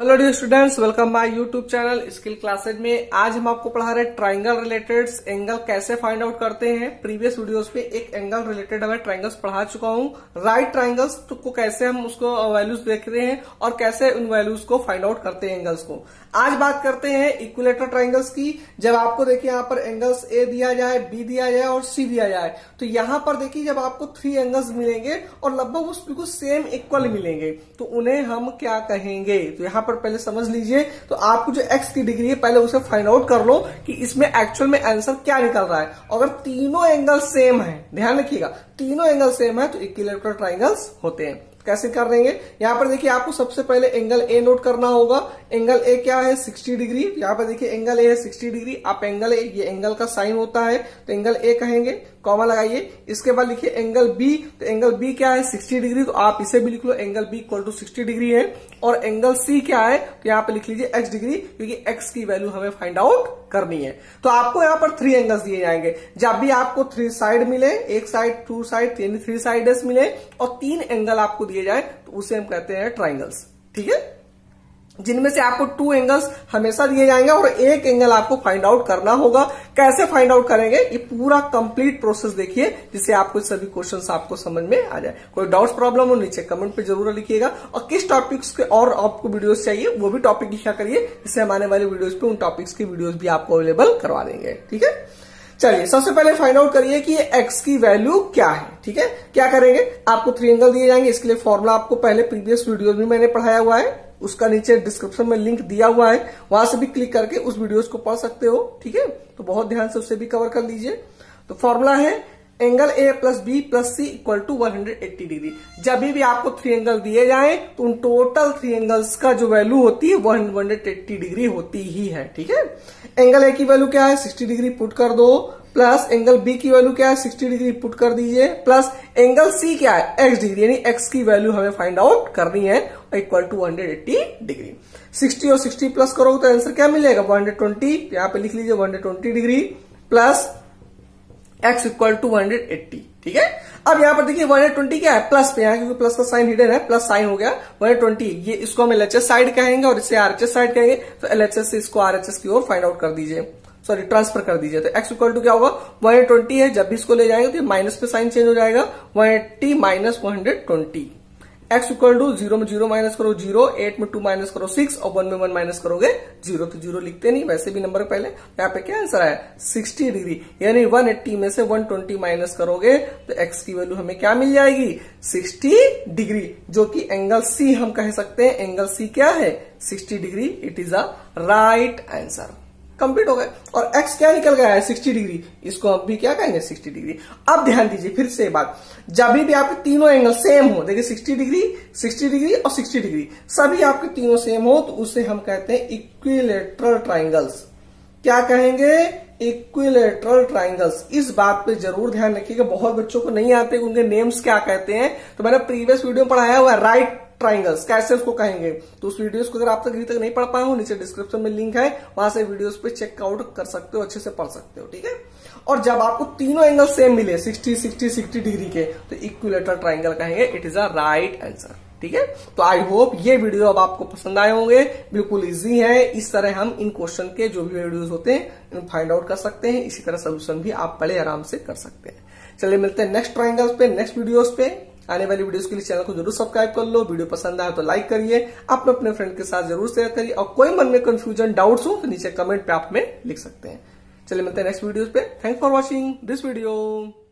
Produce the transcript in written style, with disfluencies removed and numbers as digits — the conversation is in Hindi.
Hello dear students, welcome my YouTube channel skill classes में। आज हम आपको पढ़ा रहे हैं ट्राइंगल रिलेटेड एंगल कैसे फाइंड आउट करते हैं। प्रीवियस वीडियोस पे एक एंगल रिलेटेड मैं ट्राइंगल्स पढ़ा चुका हूं। राइट ट्राइंगल्स को कैसे हम उसको वैल्यूज देख रहे हैं और कैसे उन वैल्यूज को फाइंड आउट करते हैं एंगल्स को। आज बात करते हैं इक्विलेटरल ट्राइंगल्स की। जब आपको देखिए यहाँ पर एंगल्स ए दिया जाए, बी दिया जाए और सी दिया जाए, तो यहाँ पर देखिए जब आपको 3 एंगल्स मिलेंगे और लगभग उस बिल्कुल सेम इक्वल मिलेंगे तो उन्हें हम क्या कहेंगे। तो यहाँ पर पहले समझ लीजिए। तो आपको जो एक्स की डिग्री है पहले उसे फाइंड आउट कर लो कि इसमें एक्चुअल में आंसर क्या निकल रहा है। अगर तीनों एंगल सेम है, ध्यान रखिएगा, तीनों एंगल सेम है तो इक्विलेटरल ट्राइंगल्स होते हैं। कैसे कर देंगे, यहां पर देखिए आपको सबसे पहले एंगल ए नोट करना होगा। एंगल ए क्या है, 60 डिग्री। यहां पर देखिए एंगल ए है 60 डिग्री। आप एंगल ए, ये एंगल का साइन होता है तो एंगल ए कहेंगे, कॉमा लगाइए। इसके बाद लिखिए एंगल बी, तो एंगल बी क्या है 60 डिग्री, तो आप इसे भी लिख लो, angle B equal to 60 degree है। और एंगल सी क्या है, तो यहाँ पे लिख लीजिए x डिग्री, क्योंकि x की वैल्यू हमें फाइंड आउट करनी है। तो आपको यहाँ पर 3 एंगल्स दिए जाएंगे। जब भी आपको 3 साइड मिले, एक साइड, 2 साइड, 3 साइड्स मिले और 3 एंगल आपको दिए जाए तो उसे हम कहते हैं ट्राइंगल्स। ठीक है, जिनमें से आपको 2 एंगल्स हमेशा दिए जाएंगे और एक एंगल आपको फाइंड आउट करना होगा। कैसे फाइंड आउट करेंगे, ये पूरा कंप्लीट प्रोसेस देखिए, जिससे आपको सभी क्वेश्चंस आपको समझ में आ जाए। कोई डाउट्स प्रॉब्लम हो नीचे कमेंट पे जरूर लिखिएगा। और किस टॉपिक्स के और आपको वीडियोस चाहिए वो भी टॉपिक लिखा करिए, जिससे हम आने वाले वीडियोस पे उन टॉपिक्स की वीडियोस भी आपको अवेलेबल करवा देंगे। ठीक है, चलिए सबसे पहले फाइंड आउट करिए कि ये x की वैल्यू क्या है। ठीक है, क्या करेंगे, आपको 3 एंगल दिए जाएंगे। इसके लिए फॉर्मूला आपको पहले प्रीवियस वीडियोस में मैंने पढ़ाया हुआ है, उसका नीचे डिस्क्रिप्शन में लिंक दिया हुआ है, वहां से भी क्लिक करके उस वीडियोस को पढ़ सकते हो। ठीक है, तो बहुत ध्यान से उसे भी कवर कर लीजिए। तो फॉर्मूला है angle A plus B plus C equal to 180 degree. जब भी आपको 3 एंगल दिए जाए तो उन टोटल 3 एंगल्स का जो वैल्यू होती है 180 डिग्री होती ही है। ठीक है, एंगल ए की वैल्यू क्या है 60 डिग्री पुट कर दो, प्लस एंगल बी की वैल्यू क्या है 60 डिग्री पुट कर दीजिए, प्लस एंगल सी क्या है x डिग्री, यानी x की वैल्यू हमें फाइंड आउट करनी है, इक्वल टू 180 डिग्री। 60 और 60 प्लस करोगे तो आंसर क्या मिलेगा 120। यहाँ पे लिख लीजिए 120 degree plus x equal to 180। ठीक है, अब यहाँ पर देखिए 120 क्या है प्लस पे, यहाँ क्योंकि प्लस का साइन हिडन है, प्लस साइन हो गया 120। ये इसको हम LHS साइड कहेंगे और इसे RHS साइड कहेंगे। तो LHS से इसको RHS की ओर फाइंड आउट कर दीजिए, सॉरी ट्रांसफर कर दीजिए। तो x इक्वल टू क्या होगा 120 है। जब भी इसको ले जाएंगे तो माइनस पे साइन चेंज हो जाएगा, 180 माइनस 120। x इक्वल टू 0 में 0 माइनस करो 0, 8 में 2 माइनस करो 6 और 1 में 1 माइनस करोगे 0। तो 0 लिखते नहीं, वैसे भी नंबर पहले। यहाँ पे क्या आंसर आया 60 डिग्री, यानी 180 में से 120 माइनस करोगे तो x की वैल्यू हमें क्या मिल जाएगी 60 डिग्री, जो कि एंगल C हम कह सकते हैं। एंगल C क्या है 60 degree. It is a right answer. Complete हो गए। और x क्या निकल गया है 60 डिग्री, इसको हम भी क्या कहेंगे 60 डिग्री। अब ध्यान दीजिए फिर से बात, जब भी आपके तीनों एंगल सेम हो, देखिए 60 डिग्री, 60 डिग्री और 60 डिग्री, सभी आपके तीनों सेम हो तो उसे हम कहते हैं इक्विलेटरल ट्राइंगल्स। क्या कहेंगे, इक्विलेटरल ट्राइंगल्स। इस बात पे जरूर ध्यान रखिएगा, बहुत बच्चों को नहीं आते उनके नेम्स क्या कहते हैं। तो मैंने प्रीवियस वीडियो में पढ़ाया हुआ है राइट ट्राइंगल्स कैसे उसको कहेंगे। तो उस वीडियोस को अगर आप तक अभी तक नहीं पढ़ पाए हो, नीचे डिस्क्रिप्शन में लिंक है, वहां से वीडियोस पे चेकआउट कर सकते हो, अच्छे से पढ़ सकते हो। ठीक है, और जब आपको तीनों एंगल सेम मिले 60 60 60 डिग्री के, तो इक्विलेटरल ट्राइंगल कहेंगे। It is a right answer. ठीक है, तो आई होप ये वीडियो अब आपको पसंद आए होंगे। बिल्कुल इजी है, इस तरह हम इन क्वेश्चन के जो भी वीडियोस होते हैं फाइंड आउट कर सकते हैं। इसी तरह सोल्यूशन भी आप बड़े आराम से कर सकते हैं। चलिए मिलते हैं नेक्स्ट ट्राइंगल्स पे, नेक्स्ट वीडियोस पे। आने वाली वीडियोस के लिए चैनल को जरूर सब्सक्राइब कर लो। वीडियो पसंद आए तो लाइक करिए, अपने फ्रेंड के साथ जरूर शेयर करिए। और कोई मन में कंफ्यूजन डाउट्स हो तो नीचे कमेंट पे आप में लिख सकते हैं। चलिए मिलते हैं नेक्स्ट वीडियोस पे। Thanks for watching this video.